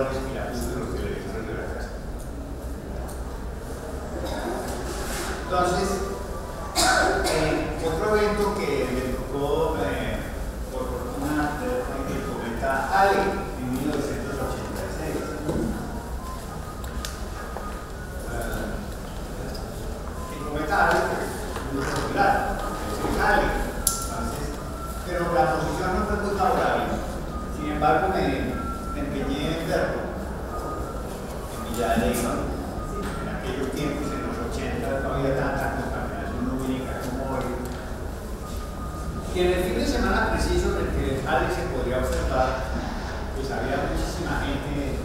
computadores y la puso en los televisores de la casa. Entonces, otro evento que me tocó por fortuna el cometa Halley en 1986. El cometa Halley es muy popular, es Halley, pero la posición no fue muy favorable. Sin embargo, me empeñé en verlo en Villa de Leyva. En aquellos tiempos, en los 80, no había tanta contaminación lumínica como hoy. Y en el fin de semana preciso en el que el Halley se podría observar, pues había muchísima gente,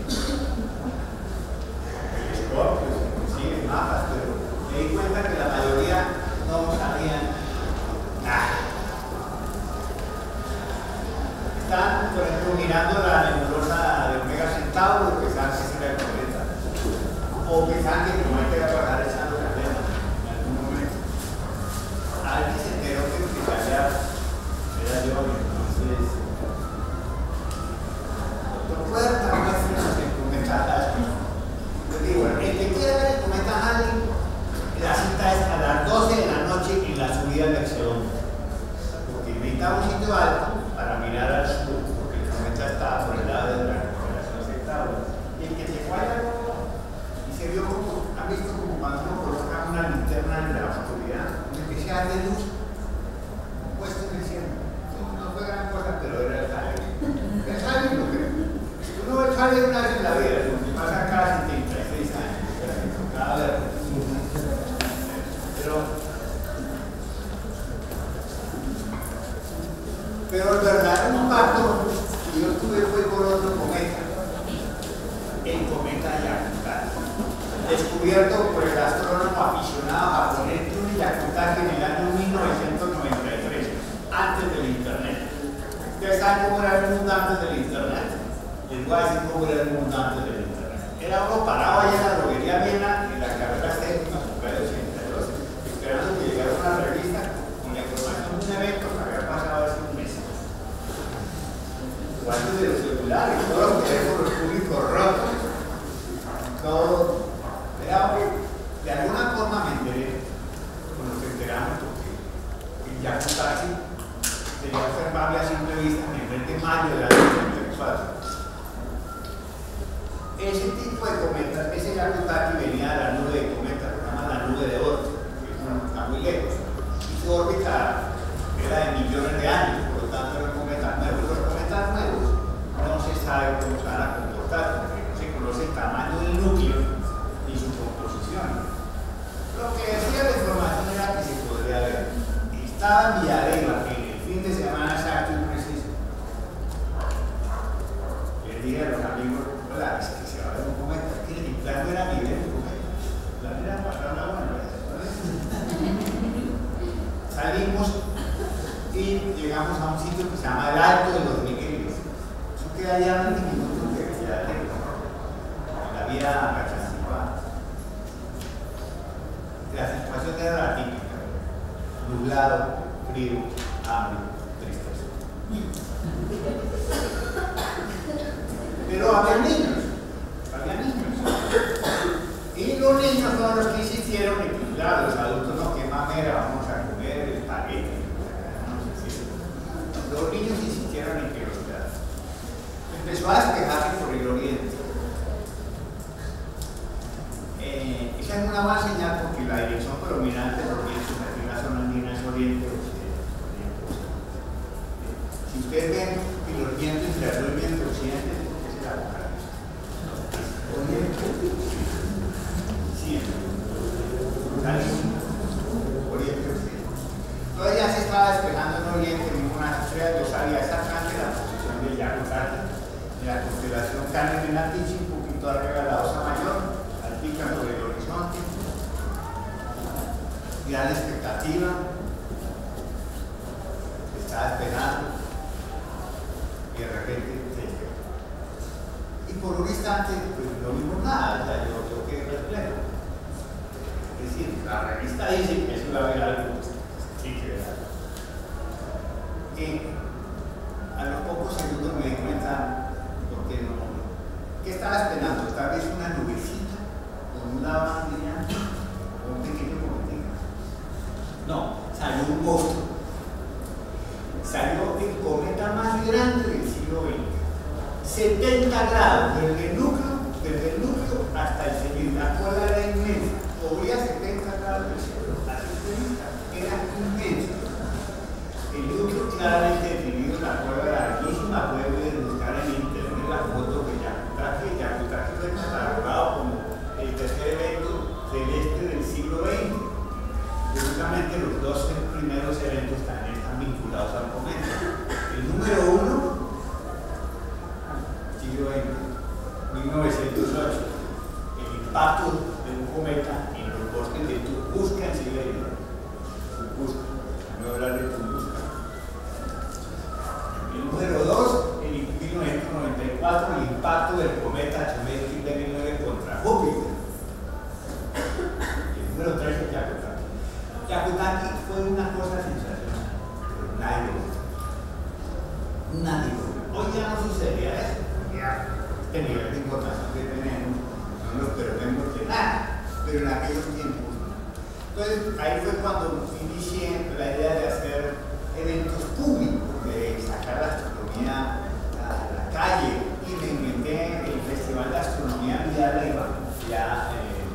telescopios, inclusive mapas, pero me di cuenta que la mayoría no sabían nada. Están, por ejemplo, mirando la nebulosa de Omega Centauro, pensaban que era el cometa, o pensaban que el cometa iba a pasar echando candela en algún momento. Alguien se enteró que el que era yo, entonces, doctor Puerta, muéstrenos el cometa Halley. Les digo, el que quiera ver el cometa Halley, la cita es a las 12 de la noche en la subida del Excelón, porque necesitamos un sitio alto para mirar al sur, porque el cometa estaba por el lado de la constelación Centauro. Y el que se fue allá y se vio como, han visto como cuando uno coloca una linterna en la oscuridad, una especial de luz puesto en el cielo. No fue gran cosa, pero era el Halley. El Halley lo que uno ve el Halley una vez en la vida, lo que pasa cada 76 años, cada vez. Pero el verdadero impacto que yo tuve fue por otro cometa, el cometa Hyakutake, descubierto por el astrónomo aficionado japonés Yuri Hyakutake en el año 1993, antes del Internet. ¿Ustedes saben cómo era el mundo antes del Internet? Les voy a decir cómo era el mundo antes del Internet. Era uno parado allá en la droguería Viena, en la carrera técnica, por el 82, esperando que llegara una revista con la información de un evento que había pasado hace un mes. Antes de los celulares, todos los teléfonos públicos rotos, todo. Era de alguna forma me enteré, cuando nos enteramos, porque el Hyakutake sería observable a simple vista en el mes de mayo del año 84. Ese tipo de cometas, ese Hyakutake venía de la nube de cometas, se llama la nube de Oort, que está muy lejos, y su órbita era de millones de años, por lo tanto eran cometas nuevos. Los cometas nuevos no se sabe cómo se van a comportar, porque no se conoce el tamaño del núcleo ni su composición. Lo que decía la información era que se podría ver. Estaba en Villarreal en el fin de semana exacto y preciso. Les dije a los amigos, hola, es que se va a ver un cometa. Mi plan no era ni ver un cometa, el plan era pasar la buena. Salimos y llegamos a un sitio que se llama el Alto de los Migueles. Eso queda allá a 20 minutos de Villarreal, en la vía Cachacipá. La situación era la típica: nublado, frío, hambre, tristeza. Pero había niños. Y los niños fueron los que insistieron en que, claro, los adultos no, qué mamera, vamos a comer el espagueti. Los niños insistieron en que los quedaran. Empezó a despejarse por el oriente. Esa es una buena señal porque la dirección predominante de los vientos aquí en la zona andina es oriente occidente. Si ustedes ven que los vientos entre azul y viento occidente, ¿qué es el apocalipsis? Oriente, siempre. Oriente occidente. Entonces ya se estaba despejando en oriente, ninguna estrella, yo sabía exactamente la posición del Hyakutake, de la constelación Canis Venatici, un poquito arriba de la Osa Mayor, altica sobre el horizonte, gran expectativa, estaba esperando y de repente se llegó. Y por un instante, pues no vimos nada, o sea, yo quedé perplejo. Es decir, la revista dice que eso iba a haber algo, pues, sí que era. Y a los pocos segundos me di cuenta, ¿por qué no? ¿Qué estaba esperando? Tal vez una nubecita con un lado más brillante o un pequeño cometito. No, salió un monstruo. Salió el cometa más grande del siglo XX. 70 grados, desde el núcleo hasta el centro. La cola era inmensa, cubría 70 grados del cielo. Era inmensa. El núcleo claramente definido, la cola larguísima, puede buscar en internet la foto de Yakutaki. Yakutaki fue catalogado como el tercer evento celeste del siglo XX. Justamente los dos primeros eventos también están vinculados al cometa. El número 1, siglo XX, 1908, el impacto de un cometa en los bosques de Tunguska en Siberia. Tunguska, no hablar de Tunguska. El número 2, en 1994, el impacto del cometa Churyumov-Gerasimenko contra Júpiter. El número 3 es Yakutaki. Yakutaki fue una cosa sensacional, pero nadie lo vio. Nadie lo vio. Hoy ya no sucedía eso. Ya este nivel de información que tenemos no nos perdemos de nada, pero en aquellos tiempos. Entonces, ahí fue cuando inicié la idea de hacer eventos públicos, de sacar la astronomía a la calle, y me inventé el Festival de Astronomía Villaleva. Ya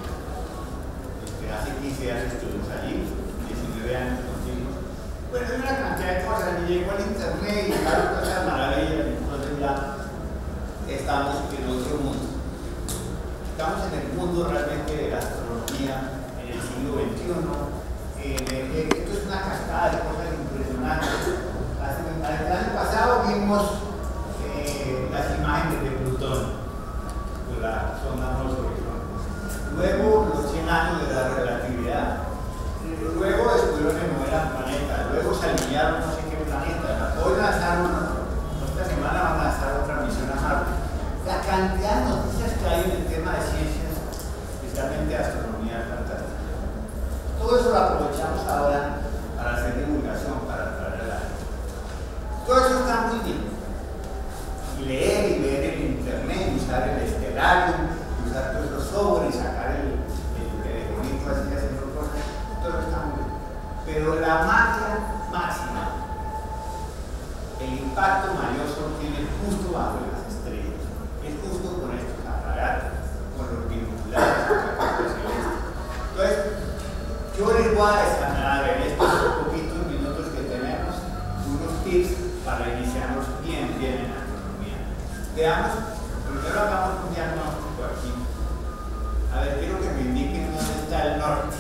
hace 15 años estuvimos allí, 19 años contigo. Bueno, hay una cantidad de cosas, y llegó al internet y llegaron cosas maravillosas, entonces ya estamos en otro mundo. Estamos en el mundo realmente de la astronomía en el siglo XXI. Esto es una cascada de cosas impresionantes. El año pasado vimos las imágenes de Plutón, de la sonda Horizon. Luego los 100 años de la relatividad. Luego descubrieron que no eran planetas. Luego se alinearon no sé qué planeta. Hoy lanzaron, esta semana van a lanzar otra misión a Marte. La cantidad de noticias que hay en el tema de ciencias, especialmente de astronomía, es fantástica. Todo eso lo aprovechamos ahora para hacer divulgación, para traer a la gente. Todo eso está muy bien. Y leer y ver el internet, usar el Stellarium, usar todos los software y sacar el telefonito así haciendo cosas, todo está muy bien. Pero la magia máxima, el impacto mayor se obtiene justo bajo las estrellas. Es justo con estos aparatos, con los binoculares, con la cámara celeste. Entonces, yo les voy a descargar en estos poquitos minutos que tenemos unos tips para iniciarnos bien en la astronomía. Veamos, primero hagamos un diagnóstico aquí. A ver, quiero que me indiquen dónde está el norte.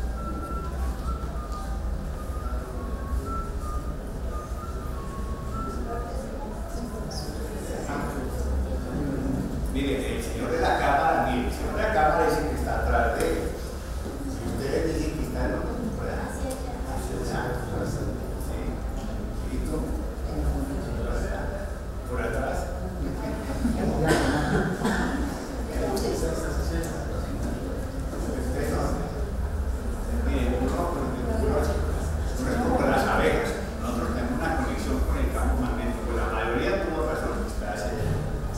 Mire, el señor de la cámara, mire, el señor de la cámara dice que está atrás de él. Si ustedes dicen que está en otro, ¿verdad? Sí. ¿Y tú? Por atrás. Miren, uno es como las abejas. Nosotros tenemos una conexión con el campo magnético. La mayoría tuvo razón, está hacia allá.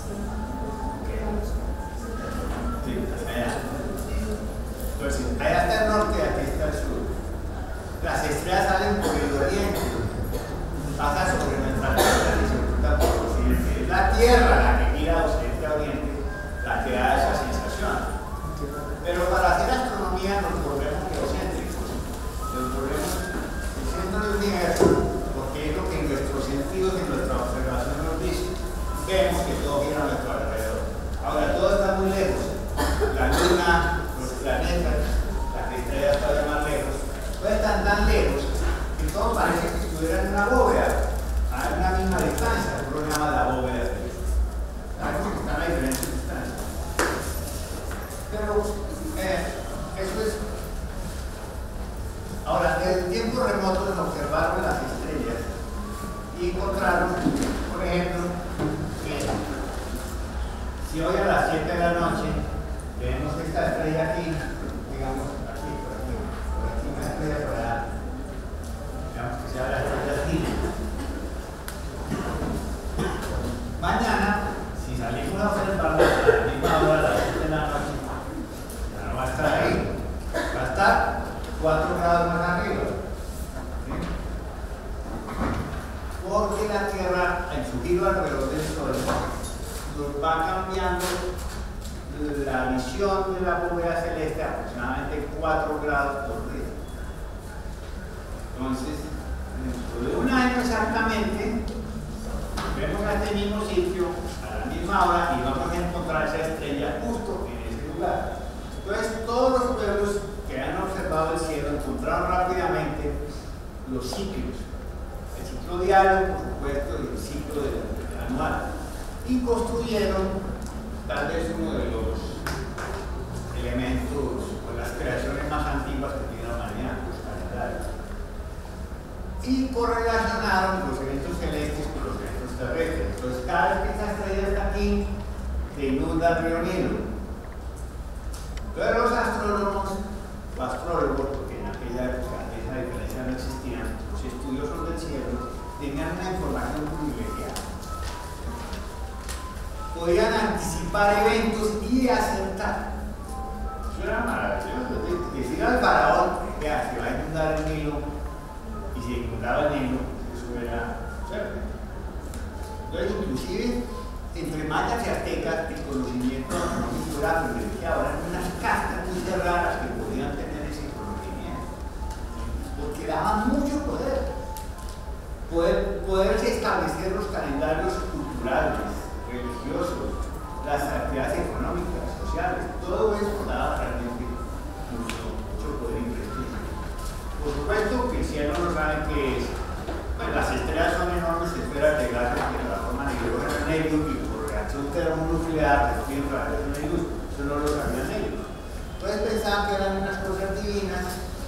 Sí, hacia allá. Entonces, allá está el norte y aquí está el sur. Las estrellas salen por el oriente, pasan sobre nuestra tierra y se ocultan por el occidente. Es la Tierra la que mira occidente a oriente, la que da esa sensación. Pero para hacer astronomía nos volvemos geocéntricos, nos volvemos el centro del universo, porque es lo que en nuestros sentidos, en nuestra observación nos dice. Vemos que todo gira a nuestro alrededor. Ahora, todo está muy lejos. La luna, los planetas, las estrellas todavía más lejos, pues están tan lejos que todo parece que estuvieran en una bóveda, a una misma distancia. Por lo llama la bóveda de Dios. Sabemos que están a diferentes distancias. Pero eso es. Ahora, en tiempos remotos observaron las estrellas y encontraron, por ejemplo, que si hoy a las 7 de la noche vemos esta estrella aquí, digamos aquí, por aquí una estrella por allá, digamos que sea la estrella aquí. Mañana, si salimos a observarla, la visión de la bóveda celeste aproximadamente 4 grados por día. Entonces, dentro de un año exactamente, vemos a este mismo sitio, a la misma hora, y vamos a encontrar esa estrella justo en ese lugar. Entonces, todos los pueblos que han observado el cielo encontraron rápidamente los ciclos. El ciclo diario, por supuesto, y el ciclo anual. Y construyeron tal vez uno de los elementos o las creaciones más antiguas que tiene la humanidad, los calendarios. Y correlacionaron los eventos celestes con los eventos terrestres. Entonces, cada vez que esta estrella está aquí, se inunda el río Nilo. Entonces, los astrónomos, o astrólogos, porque en aquella época esa diferencia no existía, los estudiosos del cielo tenían una información privilegiada. Podían anticipar eventos y acertar. Eso era maravilloso. Decir al faraón, vea, se va a inundar el Nilo, y se inundaba el Nilo, eso era chévere. Entonces, inclusive, entre mayas y aztecas, el conocimiento astronómico era privilegiado. Eran unas castas muy raras que podían tener ese conocimiento, porque daban mucho poder. Poderse establecer los calendarios culturales, religiosos, las actividades económicas, sociales, todo eso daba realmente mucho poder y prestigio. Por supuesto que el cielo no sabe qué es. Pues las estrellas son enormes esferas de gases que transforman hidrógeno en helio y por reacción termonuclear despiden radiación de luz. Eso no lo sabían ellos. Entonces pensaban que eran unas cosas divinas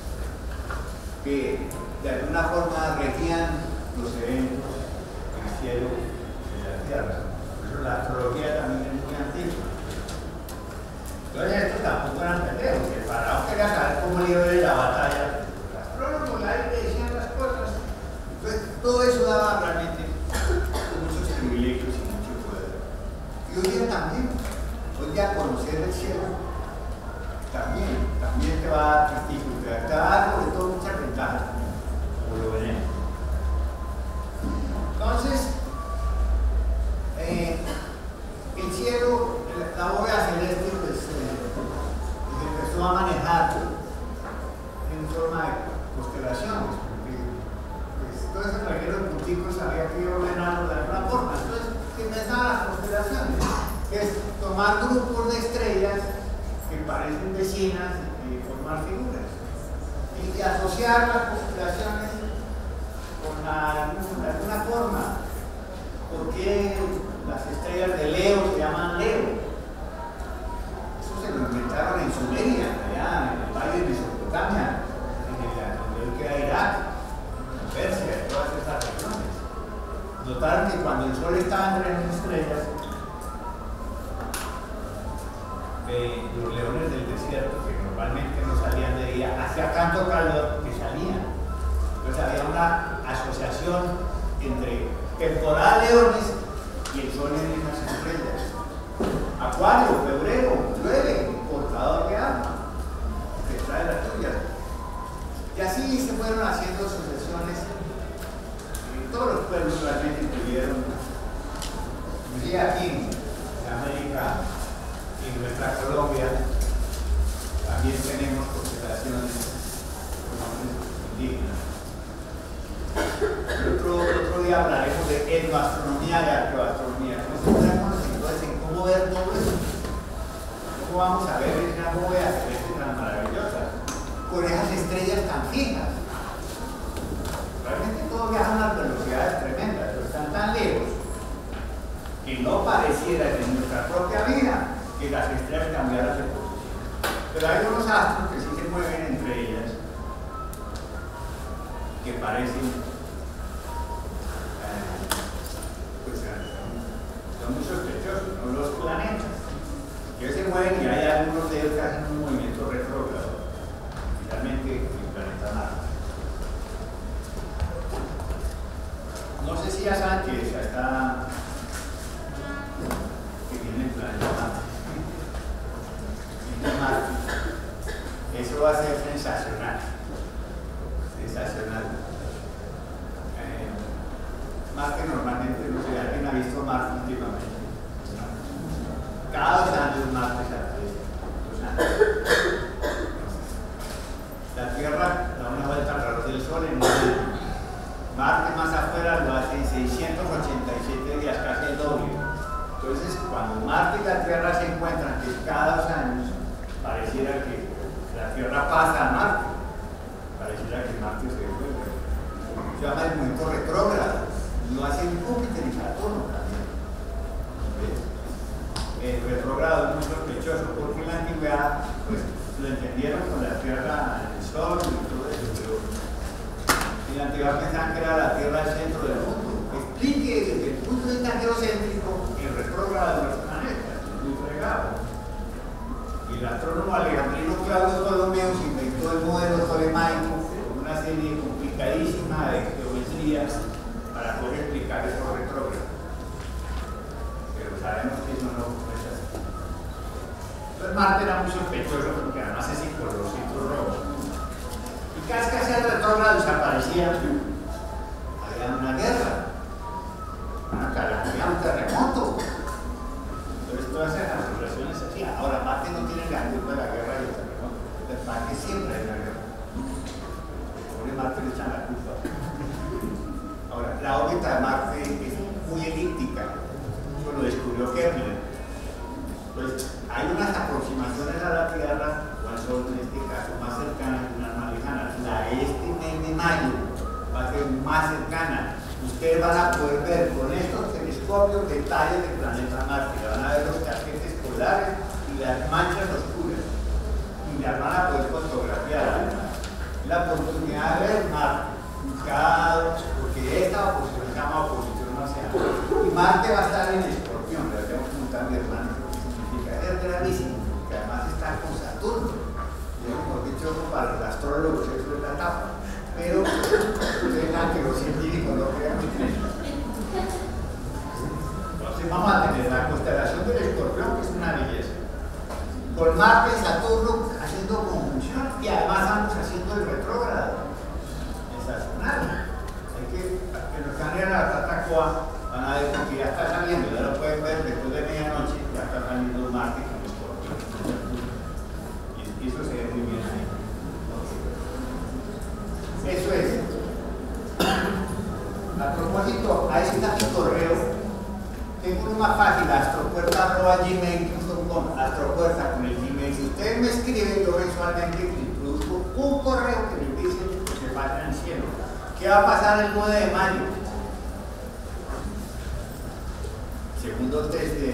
que de alguna forma regían los eventos en el cielo y en la tierra. Por eso la astrología también es muy antigua. Entonces estos tampoco eran pendejos. El faraón quería saber cómo le iba a ir la batalla. Los astrólogos ahí le decían las cosas. Entonces todo eso daba realmente muchos privilegios y mucho poder. Y hoy día también, hoy día conocer el cielo también te va a dar prestigio, te va a dar sobre todo muchas ventajas, como lo veremos. Entonces, el cielo, la bóveda celeste, pues, se empezó a manejar en forma de constelaciones, porque pues, todo ese reguero de punticos había que ordenarlo de alguna forma. Entonces, se empezaban las constelaciones, que es tomar grupos de estrellas que parecen vecinas y formar figuras, y asociar las constelaciones de alguna forma. ¿Por qué las estrellas de Leo se llaman Leo? Eso se lo inventaron en Sumeria, allá en el valle de Mesopotamia, donde hoy queda Irak, en Persia, todas esas regiones. Notaron que cuando el sol estaba entre las estrellas, los leones del desierto, que normalmente no salían de día, hacía tanto calor que salían. Entonces había una asociación entre temporada de leones y el sol en las estrellas. Acuario, febrero, llueve, portador de agua, que trae las lluvias. Y así se fueron haciendo asociaciones. Todos los pueblos realmente tuvieron. Y aquí en América y en nuestra Colombia también tenemos constelaciones con nombres indígenas. Otro día hablaremos de etnoastronomía y arqueoastronomía. Entonces, en cómo ver todo eso. ¿Cómo vamos a ver esa bóveda celeste tan maravillosa? Con esas estrellas tan fijas. Realmente todo viaja a unas velocidades tremendas, pero están tan lejos que no pareciera que en nuestra propia vida que las estrellas cambiaran de posición. Pero hay unos astros que sí se mueven entre ellas, que parecen son muy sospechosos, ¿no? Los planetas, que se mueven y hay algunos de ellos que hacen un movimiento retrógrado, especialmente el planeta Marte. No sé si ya saben que ya está, que viene el planeta Marte. Eso va a ser sensacional. Marte normalmente, no sé, alguien ha visto Marte últimamente. Cada 2 años Marte se aparece. lo entendieron con la Tierra, el Sol y todo eso, pero en la antigüedad pensaban que era la Tierra el centro del mundo. Explique desde el punto de vista geocéntrico el retrógrado de los planetas, es muy fregado. Y el astrónomo alejandrino Claudio Ptolomeo se inventó el modelo tolemaico con una serie complicadísima de geometrías para poder explicar esos retrógrados. Pero sabemos que eso no es así. Entonces Marte era muy sospechoso porque además es psicológico rojo. Y cada vez que hacía el retrógrado desaparecía, había una guerra, una calamidad, un terremoto. Entonces todas esas relaciones se hacían. Ahora Marte no tiene la culpa de la guerra y el terremoto. Entonces Marte siempre hay una guerra. Pobre Marte le echan la culpa. Ahora, la órbita de Marte es muy elíptica. Eso lo descubrió Kepler. Entonces, hay unas aproximaciones a la Tierra, o al Sol en este caso, más cercanas y unas más lejanas. La de este mes de mayo va a ser más cercana. Ustedes van a poder ver con estos telescopios detalles del planeta Marte. Van a ver los casquetes polares y las manchas oscuras. Y las van a poder fotografiar. La oportunidad de ver Marte, porque esta oposición se llama oposición marciana. Y Marte va a estar en Escorpión, le tengo que preguntar a mi hermano. Es gravísimo, porque además está con Saturno. Yo, mejor dicho, para los astrólogos eso es la tapa. Pero dejan que los científicos no crean muy bien. Entonces vamos a tener la constelación del Escorpión, que es una belleza. Con Marte y Saturno haciendo conjunción y además ambos haciendo el retrógrado. Sensacional. Hay que los que han ido a la Tatacoa van a ver que ya está saliendo, ya lo pueden ver después de medianoche. Está saliendo Marte con Escorpio. Y eso se ve muy bien ahí. Eso es. A propósito, ahí está mi correo. Tengo uno más fácil, astropuerta@gmail.com, astropuerta con el Gmail. Si ustedes me escriben, yo mensualmente introduzco un correo que les dice que se vaya al cielo. ¿Qué va a pasar el 9 de mayo? Segundo test de...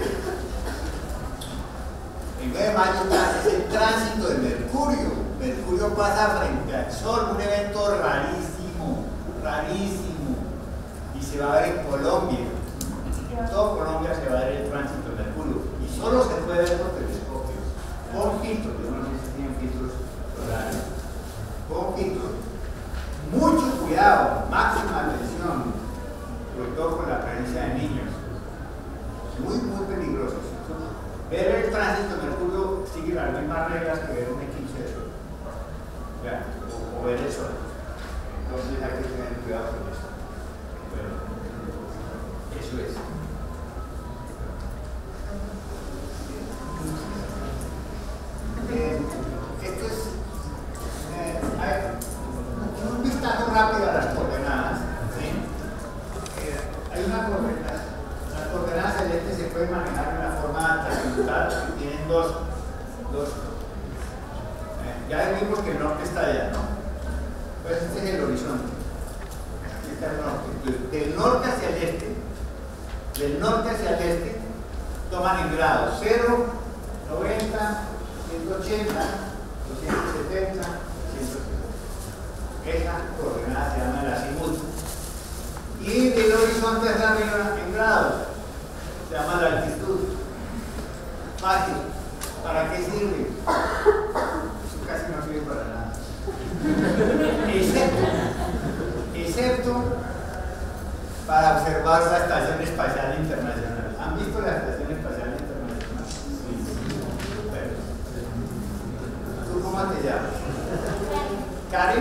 El 9 de mayo es el tránsito de Mercurio. Mercurio pasa frente al Sol, un evento rarísimo, rarísimo. Y se va a ver en Colombia. En toda Colombia se va a ver el tránsito de Mercurio. Y solo se puede ver por telescopios. Con filtros, yo no sé si tienen filtros solares. Con filtros. Mucho cuidado, máxima atención, sobre todo con la presencia de niños. Muy, muy peligrosos. Ver el tránsito de Mercurio sigue las mismas reglas que ver un eclipse de sol. O ver el sol. Entonces hay que tener cuidado con eso. Bueno, eso es. Esto es un vistazo rápido a las coordenadas. ¿Sí? Hay una coordenada. Las coordenadas celestes se pueden manejar de una forma trascendental que tienen dos. Ya vimos que el norte está allá, ¿no? Pues este es el horizonte. Aquí está el norte. Del norte hacia el este. Del norte hacia el este toman en grados 0, 90, 180, 270, 170. Esa coordenada se llama el azimut. Y del horizonte hacia arriba en grados se llama la altitud. Fácil. ¿Para qué sirve? Eso casi no sirve para nada. Excepto para observar la Estación Espacial Internacional. ¿Han visto la Estación Espacial Internacional? Sí. Bueno. ¿Tú cómo te llamas? ¿Karen?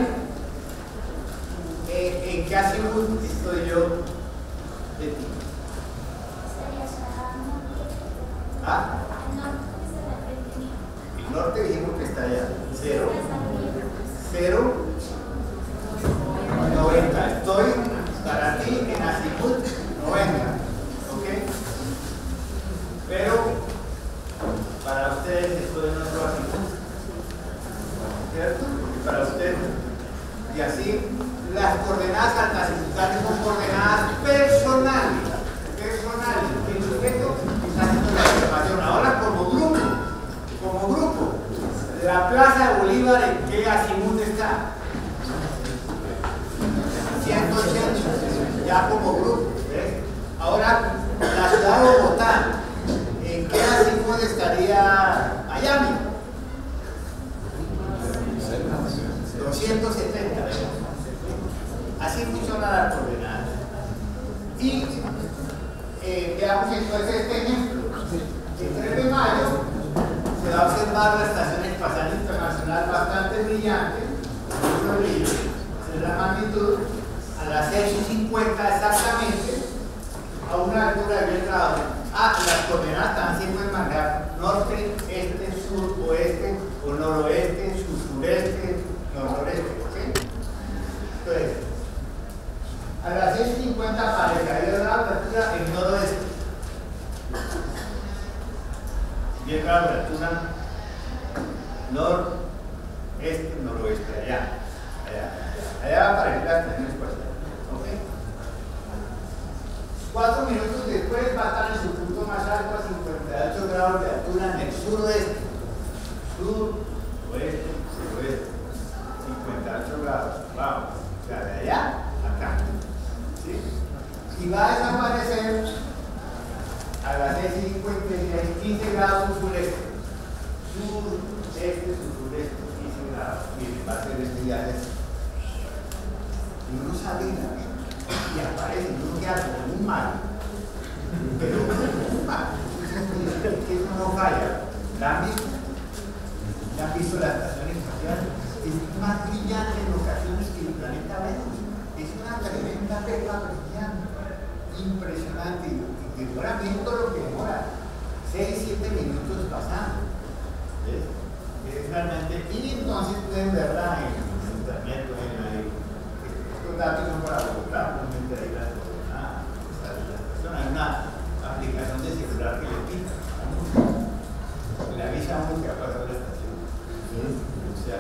¿En qué azimut estoy yo de ti? ¿Ah? El norte dijimos que está allá. 0, 90. Estoy para ti en azimut 90. ¿Ok? Pero para ustedes estoy en otro azimut. ¿Cierto? Porque para ustedes. Y así las coordenadas altazimutales son coordenadas personales. El sujeto está haciendo la observación. Ahora como grupo, La Plaza de Bolívar, ¿en qué azimut está? 180, ya como grupo, ¿ves? Ahora, la ciudad de Bogotá, ¿en qué azimut estaría Miami? 270, ¿ves? Así funciona la coordenada. Y veamos entonces este ejemplo. El 3 de mayo se va a observar la Estación Espacial Internacional bastante brillante, de la magnitud, a las 6:50 exactamente, a una altura de 10 grados. Las coordenadas también se pueden marcar norte, este, sur, oeste, o noroeste, sur-sureste, nordeste, ¿ok? Entonces, a las 6:50 aparecería la altura en noroeste. 10 grados de altura, noreste, noroeste, allá va a aparecer la estación espacial, ¿ok? 4 minutos después va a estar en su punto más alto a 58 grados de altura en el suroeste, suroeste, suroeste, 58 grados, wow, o sea, de allá a acá, ¿sí? Y va a desaparecer a las 6:56, 15 grados sureste, sureste, sureste, 15 grados. Miren, va a ser este viaje. Y uno sale y aparece, uno queda como un mar. Pero un mar. Que eso no falla. ¿La han visto? ¿Ya han visto la estación espacial? Es más brillante en ocasiones que el planeta Venus. Es una tremenda perla brillante. Impresionante. Y demora viendo lo que demora. 6-7 minutos pasando. ¿Ves? Es realmente. Y entonces pueden verla en internet, estos datos son para Bogotá, no me interesa nada. Hay una aplicación de celular que le pica, le avisa a uno que ha pasado la estación. O sea,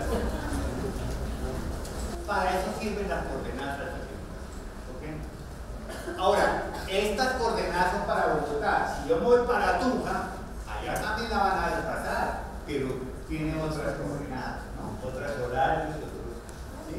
para eso sirven las coordenadas. ¿Okay? Ahora, estas coordenadas son para Bogotá. Si yo me voy para Tunja, allá también la van a desplazar, pero tiene otras coordenadas, ¿no? Otras horarios, ¿sí?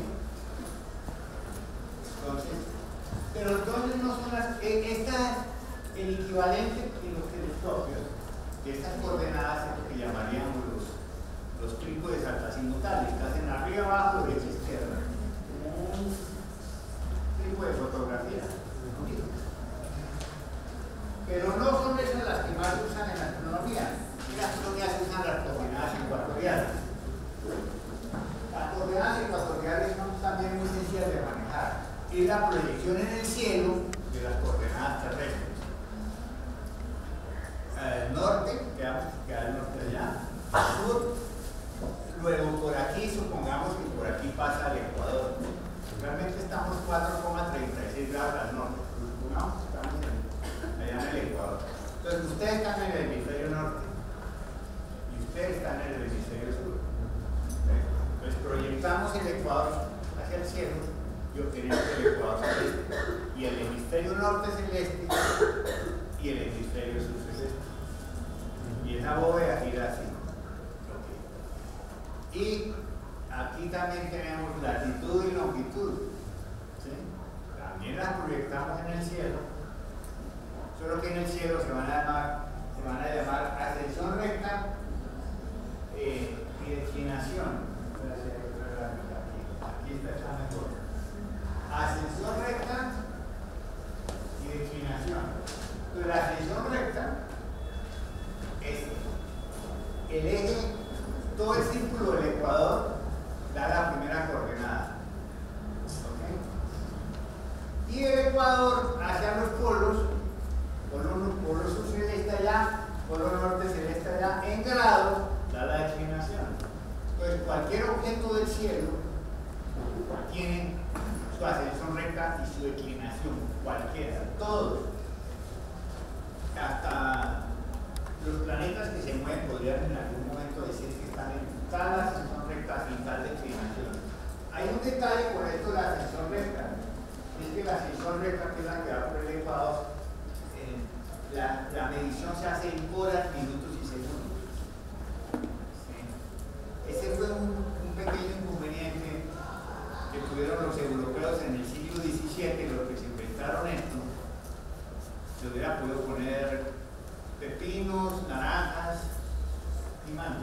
Entonces, pero entonces no son las. El equivalente en los telescopios de estas coordenadas es lo que llamaríamos los trípodes altasimutales, que hacen arriba, abajo, derecha, izquierda. Un tipo de fotografía. Pero no son esas las que más se usan en la astronomía. En la astronomía se usan las coordenadas ecuatoriales. Las coordenadas ecuatoriales son también muy sencillas de manejar. Es la proyección en el cielo de las coordenadas terrestres. Norte, veamos que queda el norte allá, sur, luego por aquí, supongamos que por aquí pasa el Ecuador. Realmente estamos 4,36 grados al norte, supongamos que estamos allá en el Ecuador. Entonces ustedes están en el hemisferio norte y ustedes están en el hemisferio sur. Entonces proyectamos el Ecuador hacia el cielo y obtenemos el Ecuador celeste. Y el hemisferio norte es el este y el hemisferio sur es el este. Y esa bóveda gira así. Okay. Y aquí también tenemos latitud y longitud. ¿Sí? También las proyectamos en el cielo, solo que en el cielo se van a llamar ascensión recta y declinación. Aquí está mejor. Ascensión recta y declinación. Entonces, la ascensión recta es el eje, todo el círculo del ecuador da la primera coordenada. ¿Okay? Y el ecuador hacia los polos, polo sur celeste allá, polo norte celeste allá, en grado da la declinación. Entonces, cualquier objeto del cielo tiene su ascensión recta y su declinación, cualquiera, todos. Hasta los planetas que se mueven podrían en algún momento decir que están en tal ascensión recta y tal declinación. Hay un detalle con esto de la ascensión recta, es que la ascensión recta, que es la que da por el ecuador, la medición se hace en horas, minutos y segundos. ¿Sí? Ese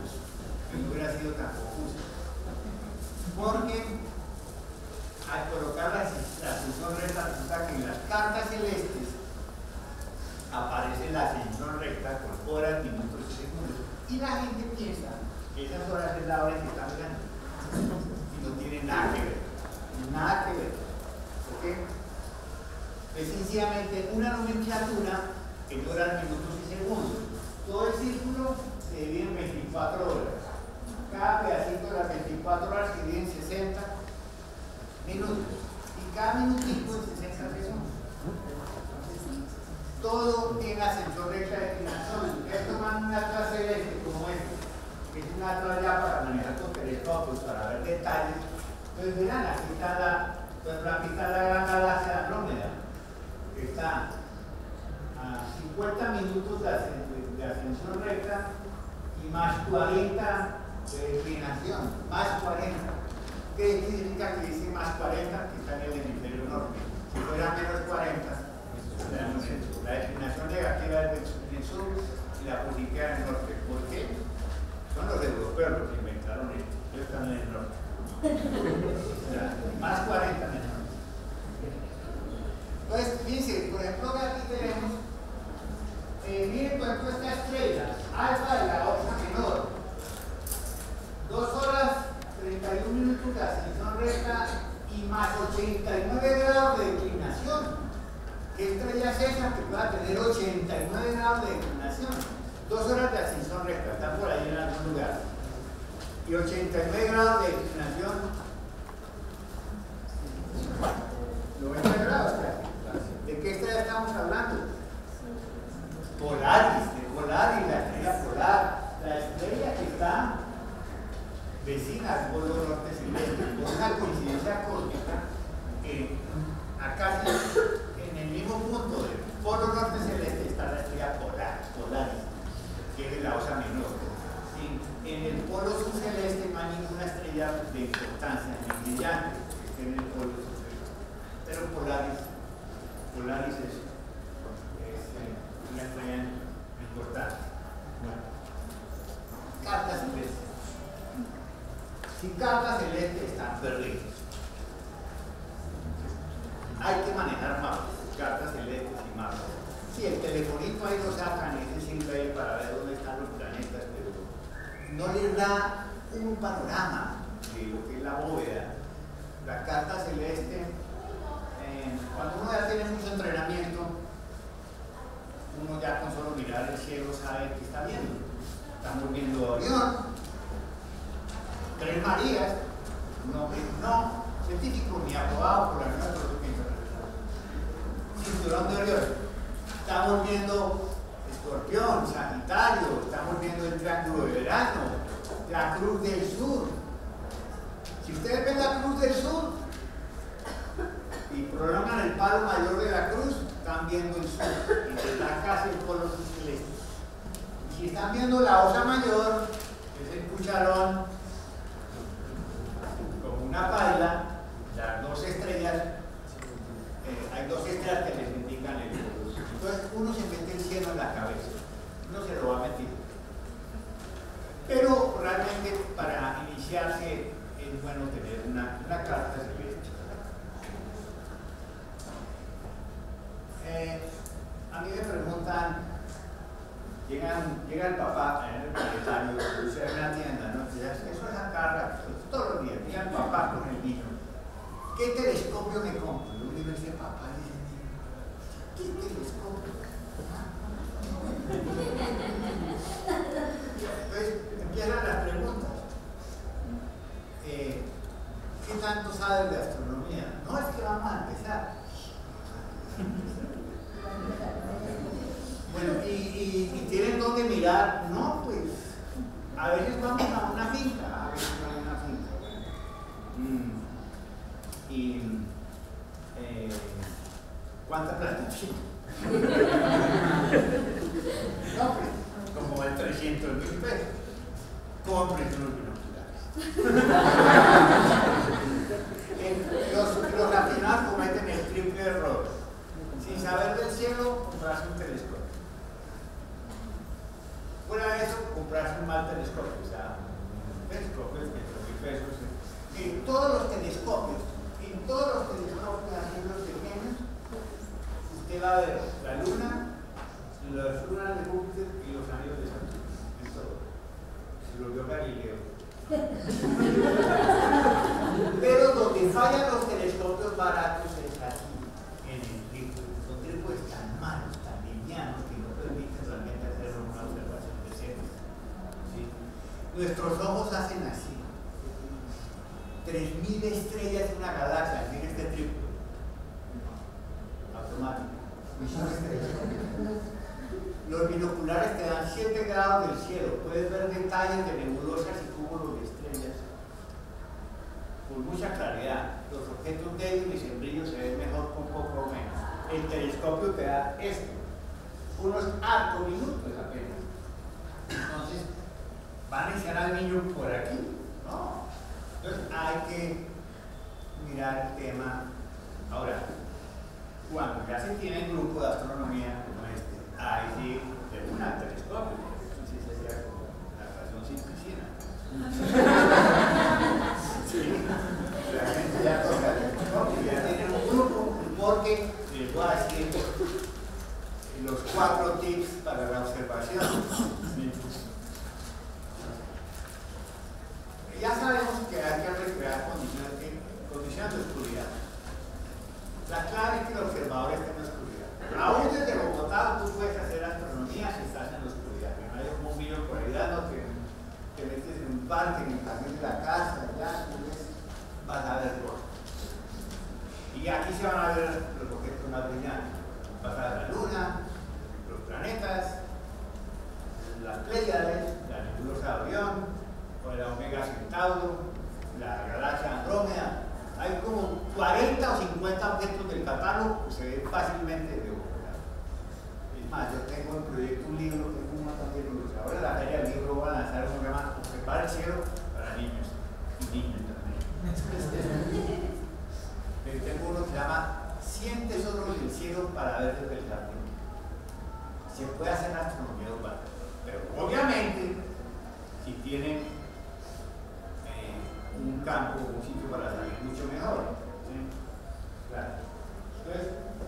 antes, que no hubiera sido tan confuso. Porque al colocar la ascensión recta, resulta que en las cartas celestes aparece la ascensión recta con horas, minutos y segundos. Y la gente piensa que esas horas es la hora en que está mirando. Y no tiene nada que ver. Nada que ver. ¿Ok? Es sencillamente una nomenclatura en horas, minutos y segundos. Todo el círculo se divide en 24 horas. Cada pedacito de las 24 horas se divide en 60 minutos. Y cada minutico en 60 segundos. Todo tiene ascensión recta de declinación. Ustedes toman una clase celeste como esta, que es una clase ya para manejar con telescopios, para ver detalles. Entonces verán, aquí está la gran galaxia de Andrómeda, que está a 50 minutos de ascensión recta y más 40 de declinación, más 40. ¿Qué significa que dice más 40? Que está en el hemisferio norte. Si fuera menos 40, la declinación negativa es en el sur y la positiva en el norte. ¿Por qué? Son los europeos los que inventaron esto. Ellos están en el norte. Más 40 menos. Entonces, fíjense, por ejemplo, que aquí tenemos, miren por ejemplo esta estrella, alfa de la Osa Menor, 2 horas 31 minutos de ascensión recta y más 89 grados de declinación. ¿Qué estrella es esa que pueda tener 89 grados de declinación? 2 horas de ascensión recta, están por ahí en algún lugar. Y 89 grados de declinación, 90 grados. ¿De qué estrella estamos hablando? Polaris, de Polaris, la estrella polar, la estrella que está vecina al polo norte celeste, por una coincidencia cósmica, acá en el mismo punto del polo norte celeste está la estrella Polaris, que es de la Osa Menor. En el polo sur celeste no hay ninguna estrella de importancia, ni brillante, que esté en el polo sur celeste. Pero Polaris es una estrella importante. Bueno, cartas celestes. Si cartas celestes están perdidas, hay que manejar mapas, cartas celestes y mapas. Si el telefonito ahí lo sacan, ese sirve ahí para ver dónde están los planetas, pero no les da un panorama de lo que es la bóveda. La carta celeste, cuando uno ya tiene mucho entrenamiento, uno ya con solo mirar el cielo sabe qué está viendo. Estamos viendo Orión, 3 Marías, no científico ni aprobado por la Unión Europea Internacional. Cinturón de Orión. Estamos viendo Escorpión, Sagitario, estamos viendo el Triángulo de Verano, la Cruz del Sur. Si ustedes ven la Cruz del Sur y prolongan el palo mayor de la cruz, están viendo el sur y está casi el polo sur celeste. Y si están viendo la Osa Mayor, que es el cucharón, como una paila, las 2 estrellas, hay 2 estrellas que les indican el polo sur. Entonces uno se mete el cielo en la cabeza, uno se lo va a meter. Pero realmente para iniciarse es bueno tener una carta celeste. A mí me preguntan, llega el papá en el planetario, se ve en la tienda, ¿no? Eso es acá, todos los días, llega el papá con el niño. ¿Qué telescopio me compro? Y uno dice, papá, ¿qué telescopio? Entonces empiezan las preguntas. ¿Qué tanto sabes de astronomía? No, es que vamos a empezar. Bueno, ¿y tienen dónde mirar? No, pues, a veces vamos a una finca, ¿cuánta plata? No, pues, como el 300.000 pesos. Cómprense unos binoculares. Los aficionados cometen el triple error. Sin saber del cielo, comprarse un telescopio. Fuera de eso, comprarse un mal telescopio. O sea, telescopios de 8.000 pesos. En todos los telescopios, así los pequeños, usted va a ver la Luna, las lunas de Júpiter y los anillos de Saturno. En todo. Se lo vio Galileo. Pero donde fallan los telescopios baratos es aquí, en el trípode. Los trípodes tan malos, tan livianos, que no permiten realmente hacer una observación decente. ¿Sí? Nuestros ojos hacen así. 3.000 estrellas en una galaxia, tiene este trípode. Automático. Los binoculares te dan 7 grados del cielo. Puedes ver detalles de nebulosas y cúmulos de estrellas con mucha claridad. Los objetos débiles en brillo se ven mejor con poco o menos. El telescopio te da esto, unos minutos apenas. Entonces, ¿van a iniciar al niño por aquí? No. Entonces hay que mirar el tema. Ahora, cuando ya se tiene un grupo de astronomía como este, ahí sí, de un telescopio, sí se hacía como natación sin piscina. Sí, la gente ya toca el telescopio, ya tienen un grupo, porque les voy a decir los 4 tips para la observación. Ya sabemos que hay que recrear condiciones de oscuridad. La clave es que el observador esté en la oscuridad. Aún desde Bogotá tú puedes hacer astronomía si estás en la oscuridad. Que no hay un bombillo por ahí dando, que te metes en un parque, en el jardín de la casa, ya vas a ver cosas. Y aquí se van a ver los objetos más brillantes. Vas a ver la Luna, los planetas, las Pléyades, la nebulosa de Orión, o la Omega Centauro, la galaxia Andrómeda. Hay como 40 o 50 objetos del catálogo que se ven fácilmente de Bogotá. Es más, yo tengo en proyecto un libro, tengo un montón de libros. Ahora en la feria del libro voy a lanzar un programa Observar el cielo para niños y niñas también. Tengo uno que se llama 100 tesoros del cielo para ver desde el jardín. Se puede hacer astronomía urbana, pero obviamente si tienen un campo, un sitio para salir mucho mejor. ¿Sí? Claro. Entonces,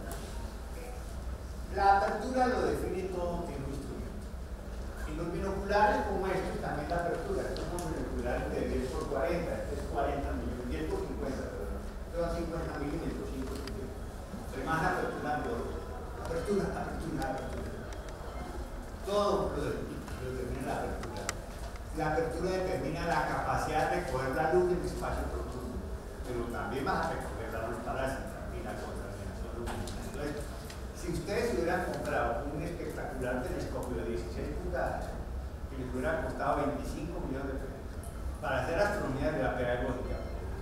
la apertura lo define todo en un instrumento. En los binoculares como estos también la apertura. Estos son binoculares de 10 por 40, este es 40 milímetros, 10 por 50, perdón. Estos son 50 milímetros, 5 milímetros. Pero más apertura por apertura. Todo lo define la apertura. La apertura determina la capacidad de recoger la luz en espacio profundo, pero también vas a recoger la luz parásita y la contaminación lumínica. Entonces, si ustedes hubieran comprado un espectacular telescopio de 16 pulgadas que les hubiera costado 25 millones de pesos para hacer astronomía de la pedagógica,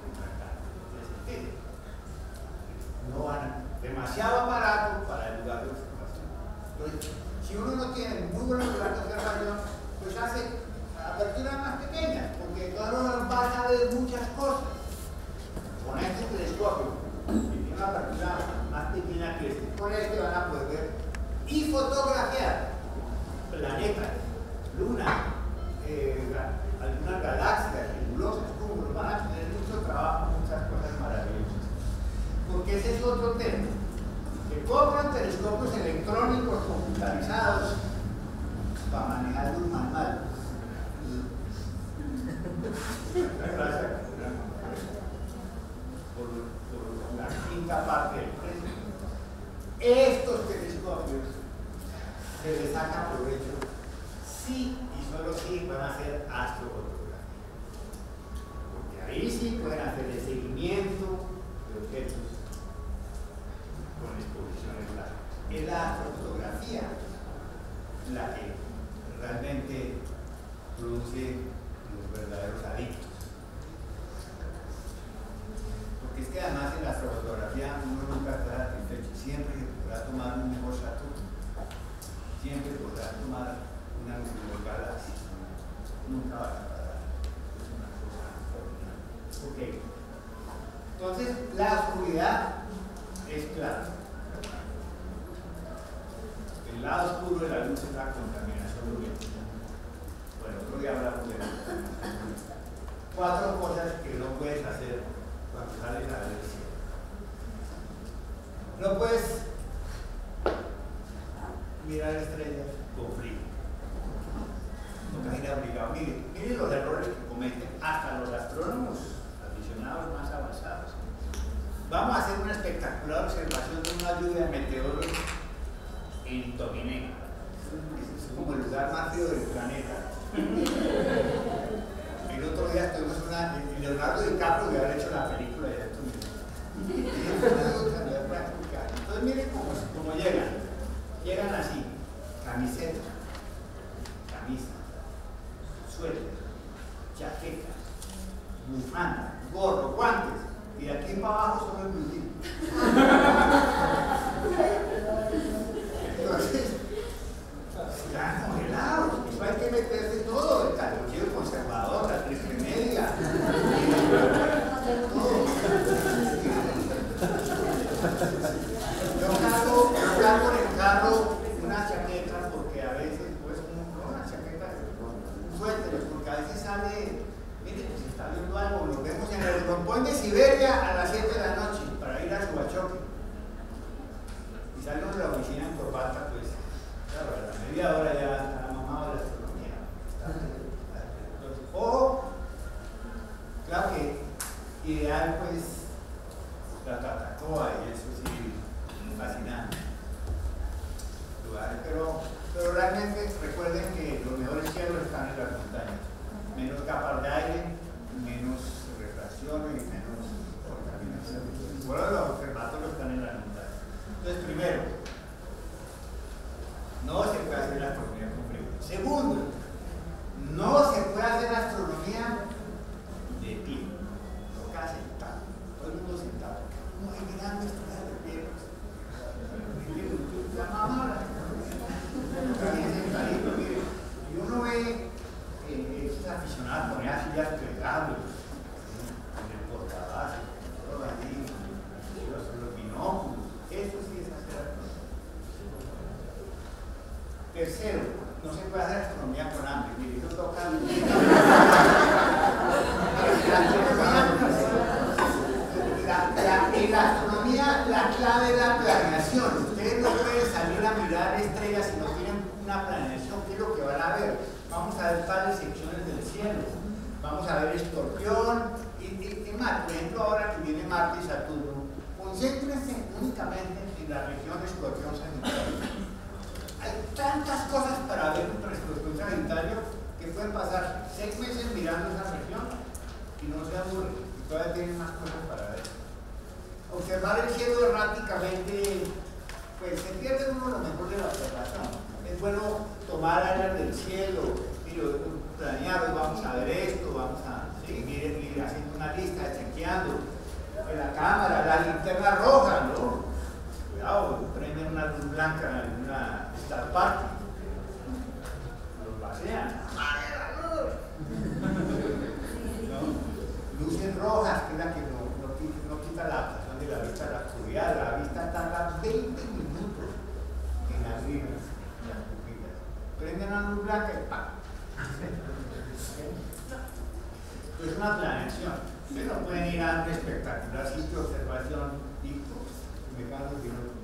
no van demasiado barato para el lugar de observación. Entonces, si uno no tiene muy buen lugar de observación, pues hace aperturas más pequeñas, porque todos van a ver muchas cosas. Con este telescopio, que tiene una apertura más pequeña que este, con este van a poder ver y fotografiar planetas, luna, algunas galaxias, nebulosas, cúmulos. Van a tener mucho trabajo, muchas cosas maravillosas. Porque ese es otro tema. Se compran telescopios electrónicos computarizados para manejar luz manual. Por la quinta parte del precio. Estos telescopios se les saca provecho sí y solo sí van a hacer astrofotografía, porque ahí sí pueden hacer el seguimiento de objetos con exposiciones largas. Es la astrofotografía la que realmente produce los verdaderos adictos. Porque es que además en la astrofotografía uno nunca está satisfecho, siempre se podrá tomar un mejor Saturno, siempre podrá tomar una mejor galaxia, nunca va a parar. Es una cosa formidable. Ok, entonces la oscuridad es clara. El lado oscuro de la luz es la contaminación lumínica. Bueno, otro día hablamos de eso. 4 cosas que no puedes hacer cuando sales a ver el cielo. No puedes mirar estrellas con frío. No caes obligado. Miren los errores que cometen hasta los astrónomos aficionados más avanzados. Vamos a hacer una espectacular observación de una lluvia de meteoros en Tominé. Es como el lugar más frío del planeta. El otro día tuvimos Leonardo DiCaprio que había hecho la película de Tominé. Entonces miren cómo llegan. Llegan así, camiseta, camisa, suéter, chaqueta, bufanda, gorro, guantes, y de aquí para abajo solo el blue. Entonces, están congelados, eso hay que meterse todo, el calzoncillo conservador, la triple media, todo. Yo cargo en el carro una chaqueta porque a veces, pues, no una chaqueta, un suéter, porque a veces sale, mire, pues está viendo algo, lo vemos en el rompoint de Siberia a las 7 de la noche para ir a Subachoque. Y salimos de la oficina en corbata, pues, claro, a la media hora ya está mamado de la astronomía. Entonces, o, claro que ideal, pues, la Tatacoa y eso sí, fascinante lugares, pero realmente recuerden que los mejores cielos están en las montañas, menos capas de aire, menos refracción y menos contaminación. Por eso los observatorios están en las montañas. Entonces, primero, no se puede hacer astronomía con frío. Segundo, no se puede hacer astronomía de pie, toca sentado, todo el mundo sentado. No hay mirando estrellas de pie. La mamá, y uno ve esos aficionados a poner así las plegables en el portabazo, todo allí, los binóculos, eso sí es hacer astronomía. Tercero, no se puede hacer astronomía con hambre. Mire, yo toca en la astronomía la clave es la planeación. Ustedes no pueden salir a mirar estrellas si no tienen una planeación. ¿Qué es lo que van a ver? Vamos a ver tales secciones del cielo. Vamos a ver Escorpión y más. Por ejemplo, ahora que viene Marte y Saturno, concéntrense únicamente en la región de Escorpión Sagitario. Hay tantas cosas para ver entre Escorpión Sagitario que pueden pasar 6 meses mirando esa región y no se aburren. Todavía tienen más cosas para ver. Observar el cielo erráticamente, pues se pierde uno lo mejor de la observación. Es bueno tomar áreas del cielo, planear, vamos a ver esto, vamos a ir haciendo una lista, chequeando. En la cámara, la linterna roja, ¿no? Cuidado, prenden una luz blanca en una Star Party. Los pasean. ¿No? Luces rojas, que es la que no quita la atracción de la vista a la oscuridad. La vista tarda 20 minutos en abrir las pupilas. Prenden una luz blanca y ¡pam! Es una planeación. Ustedes no pueden ir a un espectacular sitio de observación y me canso que no.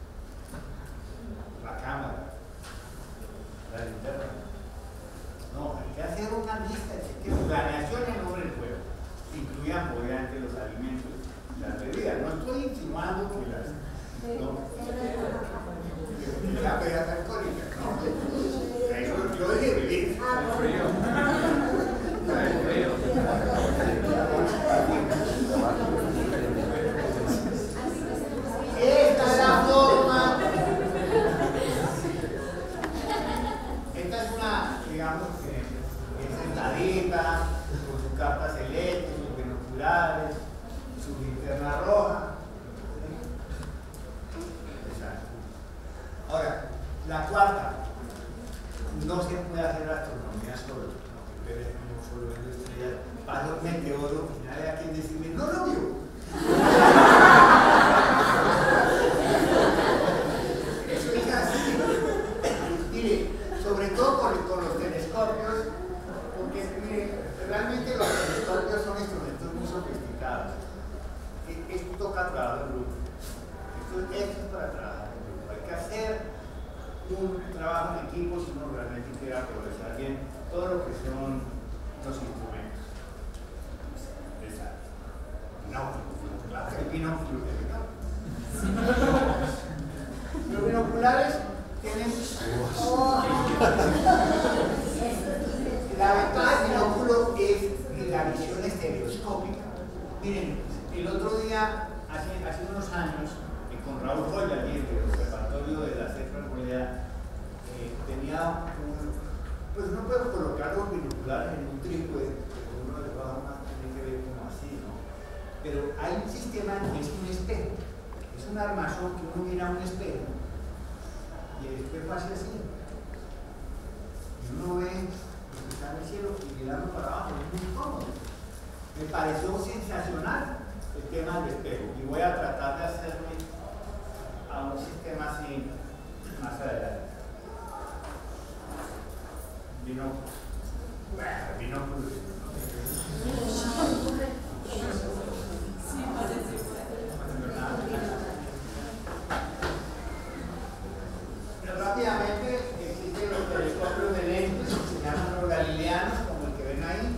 La cámara, la linterna. No, hay que hacer una lista de planeación en nombre del juego. Incluyan obviamente los alimentos, las bebidas. No estoy insinuando que las. No. La bebida alcohólica, no. Yo dije vivir. Esta es la forma. Esta es una, digamos, sentadita, con sus capas celestes, sus binoculares, su linterna roja. Exacto. Ahora, la cuarta, no se puede hacer astronomía solo. No solo viendo estrellas, pasa un meteoro y nadie a quien decirle, no lo vio. Eso es así. Mire, sobre todo con los telescopios, porque mire, realmente los telescopios un trabajo en equipo si uno realmente quiere aprovechar bien todo lo que son los instrumentos. Exacto. No, claro que el binóculo. Los binoculares tienen. La ventaja del binóculo es la visión estereoscópica. Miren, el otro día, hace unos años, con Raúl Joya, allí en el repertorio de la Central Comunidad, tenía pues no puedo colocar los binoculares en un trípode, porque uno de todas formas tiene que ver como así, ¿no? Pero hay un sistema que es un espejo, es un armazón que uno mira a un espejo y el espejo hace así. Y uno ve lo que está en el cielo y mirando para abajo, es muy cómodo. Me pareció sensacional el tema del espejo y voy a tratar de hacerme a un sistema así más adelante. Binóculo. Bueno, binóculo. Sí, parece. Pero rápidamente existen los telescopios de lentes que se llaman los galileanos, como el que ven ahí.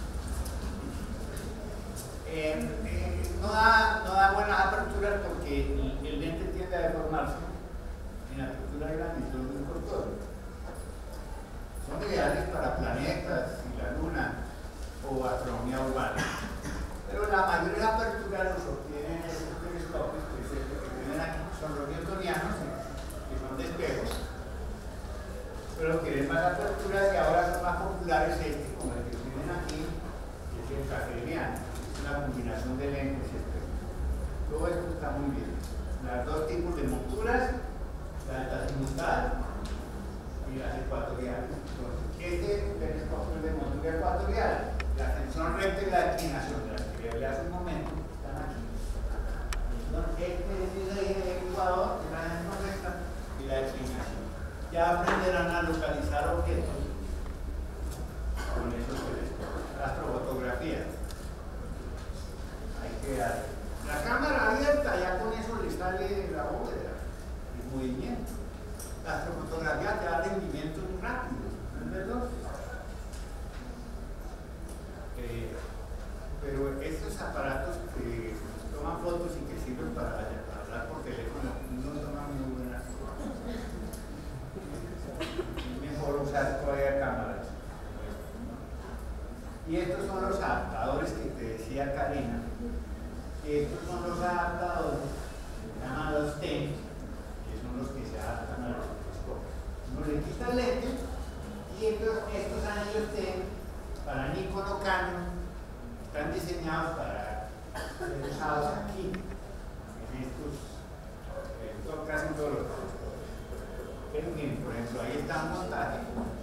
No da buenas aperturas porque el lente tiende a deformarse en apertura grande y todo muy corto. Son ideales para planetas y la luna o astronomía urbana. Pero la mayor apertura los obtienen esos telescopios que tienen aquí, son los newtonianos, que son de espejos. Pero los que tienen más apertura y ahora son más populares como el que tienen aquí, que es el caseliano. Es una combinación de lentes y espejos. Todo esto está muy bien. Los dos tipos de monturas, la altazimutal y las ecuatoriales. Este telescopio de montura ecuatorial, la tensión recta y la declinación, de las que hablé hace un momento, están aquí. Este es el ecuador, la tensión recta y la declinación. Ya aprenderán a localizar objetos con esos telescopios. Astrofotografía. Hay que dar. La cámara abierta, ya con eso le sale la bóveda, el movimiento. La astrofotografía te da rendimientos rápidos. Pero estos aparatos que toman fotos y que sirven para hablar por teléfono no toman muy buenas fotos. Es mejor usar todavía cámaras. Y estos son los adaptadores que te decía Karina. Estos son los adaptadores llamados TEN, que son los que se adaptan a los telescopios. Uno le quita el lente. Y estos anillos para Nikon o Canon están diseñados para ser usados aquí, en estos, casi todos los telescopios. Pero bien, por ejemplo, ahí está un montaje.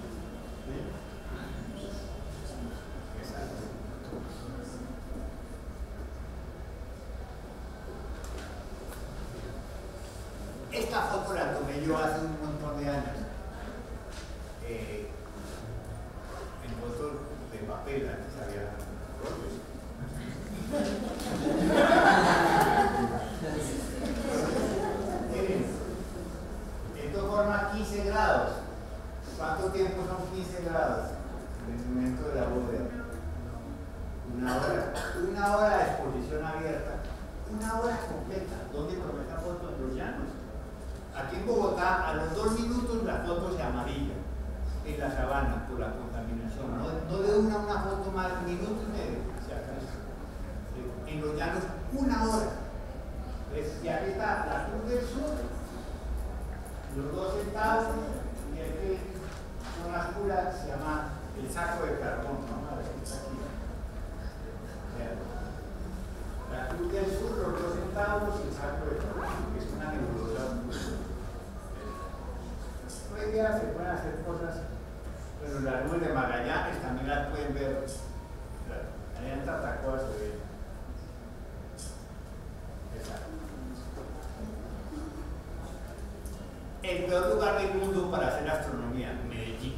Exacto. Esta foto la tomé yo hace un montón de años. En fotos de papel, antes había rollos. Miren, esto forma 15 grados. ¿Cuánto tiempo son 15 grados? En el momento de la bóveda. Una hora de exposición abierta. Una hora completa. ¿Dónde tomé esta foto? En los llanos. Aquí en Bogotá, a los 2 minutos la foto se amarilla. En la sabana por la contaminación, no de una foto más, minuto y medio, si acaso. En los llanos, una hora. Y aquí está la Cruz del Sur, los 2 centavos, y el que son las curas se llama el saco de carbón, ¿no? A ver si está aquí. La Cruz del Sur, los 2 centavos y el saco de carbón, que es una nebulosa. Hoy día se pueden hacer cosas. Pero las nubes de Magallanes también las pueden ver. Allá en Tatacoa se ve. Exacto. El peor lugar del mundo para hacer astronomía, Medellín.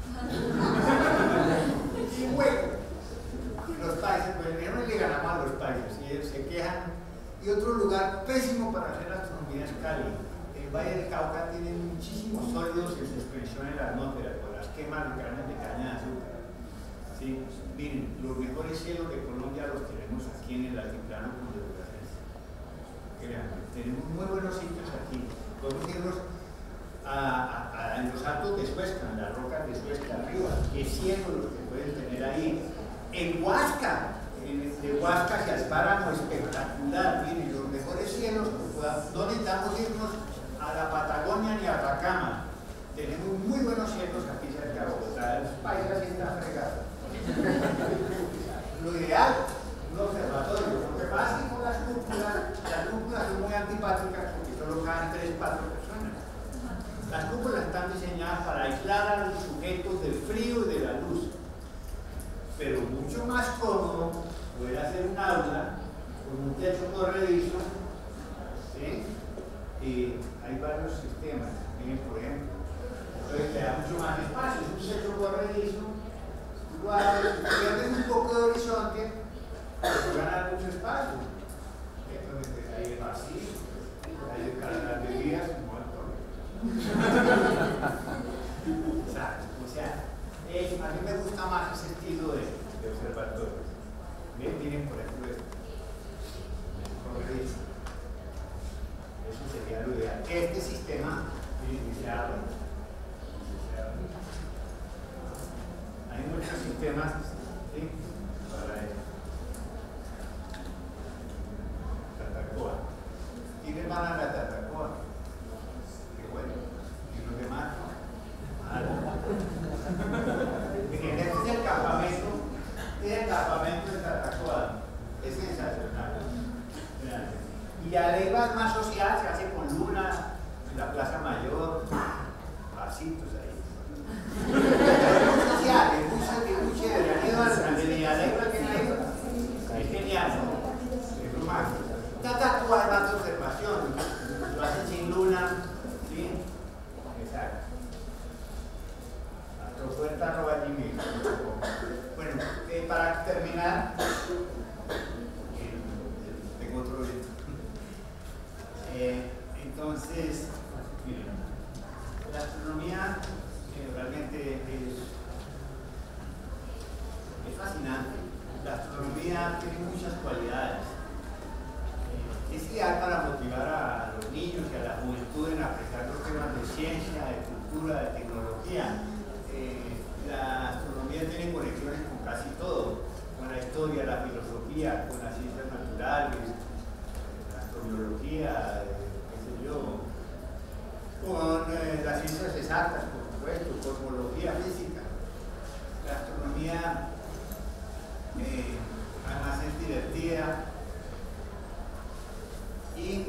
Y bueno, los países, pues no le ganamos a los países y ellos se quejan. Y otro lugar pésimo para hacer astronomía es Cali. Valle del Cauca tiene muchísimos sólidos en suspensión en la atmósfera por las quemas de carnes de caña de azúcar. ¿Sí? Miren, los mejores cielos de Colombia los tenemos aquí en el altiplano cundiboyacense. Tenemos muy buenos sitios aquí. Podemos irnos en los altos de Suezca, en las rocas de Suezca arriba. Qué cielos los que pueden tener ahí. En Huasca, de Huasca hacia el páramo espectacular. Miren, los mejores cielos. No necesitamos irnos a la Patagonia ni a Atacama. Tenemos muy buenos cielos aquí cerca de Bogotá. Los países así están fregados. Lo ideal, un observatorio. Lo que pasa es que con las cúpulas son muy antipáticas porque solo caben 3 o 4 personas. Las cúpulas están diseñadas para aislar a los sujetos del frío y de la luz. Pero mucho más cómodo poder hacer un aula con un techo corredizo. ¿Sí? Y hay varios sistemas. Miren, por ejemplo, entonces te da mucho más espacio. Es un techo corredizo. Pierden un poco de horizonte, pero ganan mucho espacio. Entonces ahí es vacío, ahí es cargar de vías, muerto. Exacto. O sea, a mí me gusta más ese estilo de observatorio. Miren, por ejemplo, eso sería lo ideal. Este sistema, miren, se abre. Hay muchos sistemas, ¿sí? Para eso. Tatacoa. ¿Quiénes van a la Tatacoa? Qué bueno. ¿Y los demás? Miren, este es el campamento. Este es el campamento de Tatacoa. Es sensacional. Y ya la ley más social se hace con luna en la Plaza Mayor, vasitos ahí. Es muy chévere. ¿Han ido a la Villalegua que ha ido? Es genial, ¿no? Es lo máximo. Tatacoa es más de observación. Lo hacen sin luna. ¿Sí? Exacto. Astrosuelta@gmail. Bueno, para terminar, tengo otro evento. Entonces, miren, la astronomía realmente es fascinante. La astronomía tiene muchas cualidades. Es ideal para motivar a los niños y a la juventud en apreciar los temas de ciencia, de cultura, de tecnología. La astronomía tiene conexiones con casi todo, con la historia, la filosofía, con las ciencias naturales, la astrobiología, qué sé yo, con las ciencias exactas, por supuesto, cosmología, física. La astronomía además es divertida y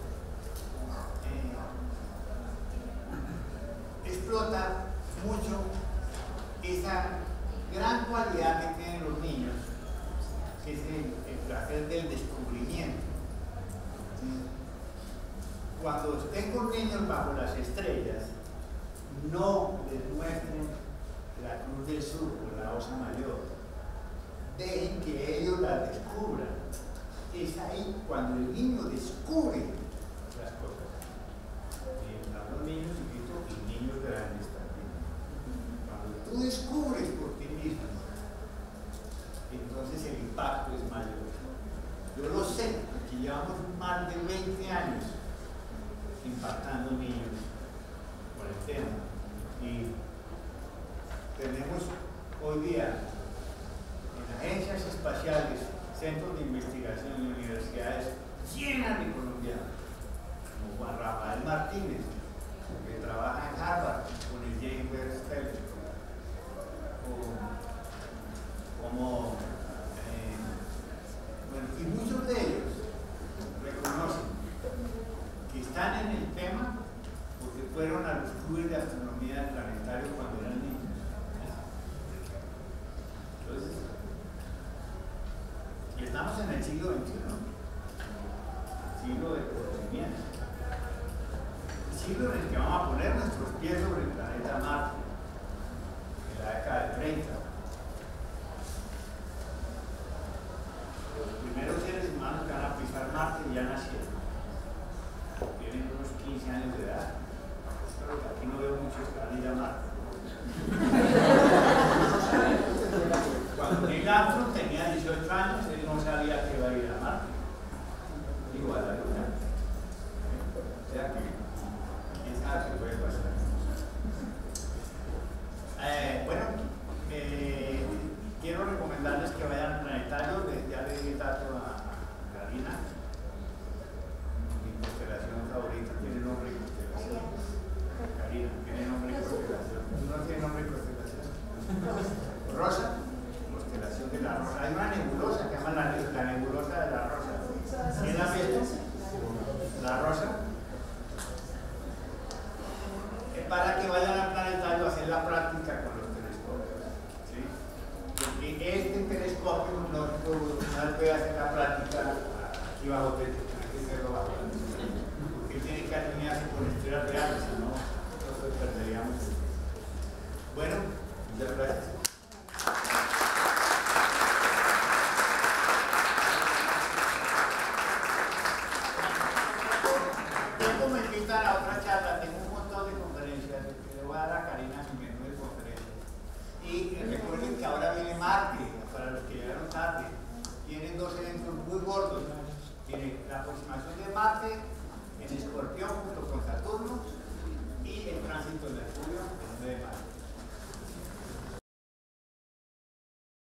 explota mucho esa gran cualidad que tienen los niños, que es el placer del descubrimiento. Cuando estén con niños bajo las estrellas, no les muestren la Cruz del Sur o la Osa Mayor. Dejen que ellos la descubran. Es ahí cuando el niño descubre las cosas. Los niños chiquitos y niños grandes también. Cuando tú descubres por ti mismo, entonces el impacto es mayor. Yo lo sé, porque llevamos más de 20 años impactando niños por el tema. Y tenemos hoy día en agencias espaciales, centros de investigación y universidades llenas de colombianos, como Juan Rafael Martínez, que trabaja en Harvard con el James Webb Telescope, bueno, y muchos de ellos reconocen que están en el tema porque fueron a los clubes de astronomía del planetario cuando eran niños. Entonces, estamos en el siglo XXI, siglo de conocimiento, el siglo en el que vamos a poner nuestros pies sobre el planeta Marte, en la década del 30. Los primeros seres humanos que van a pisar Marte ya nacieron, tienen unos 15 años de edad. 18 años, él no sabía que iba a ir a Marte, digo a la Luna. O sea que, quién sabe qué puede pasar. Bueno, quiero recomendarles que vayan al planetario. Ya le di dato a Karina. Mi constelación favorita tiene nombre y constelación. Karina, tiene nombre y constelación. ¿No tiene nombre y constelación? Rosa, constelación de la Rosa. Hay una nebulosa que se llama la nebulosa de la Rosa. ¿Quién la ha visto? La Rosa. Para que vayan al planetario a hacer la práctica con los telescopios, ¿sí? Porque este telescopio no puede hacer la práctica aquí bajo techo, tiene que hacerlo bajo la tierra, porque tiene que alinearse con estrellas reales, si no, nosotros perderíamos. Bueno, muchas gracias. Tengo me invitan a otra charla, tengo un montón de conferencias que le voy a dar a Karina en mi menú de conferencias. Y recuerden que ahora viene Marte, para los que llegaron tarde. Tienen dos eventos muy gordos, ¿no? Tiene la aproximación de Marte en Escorpión,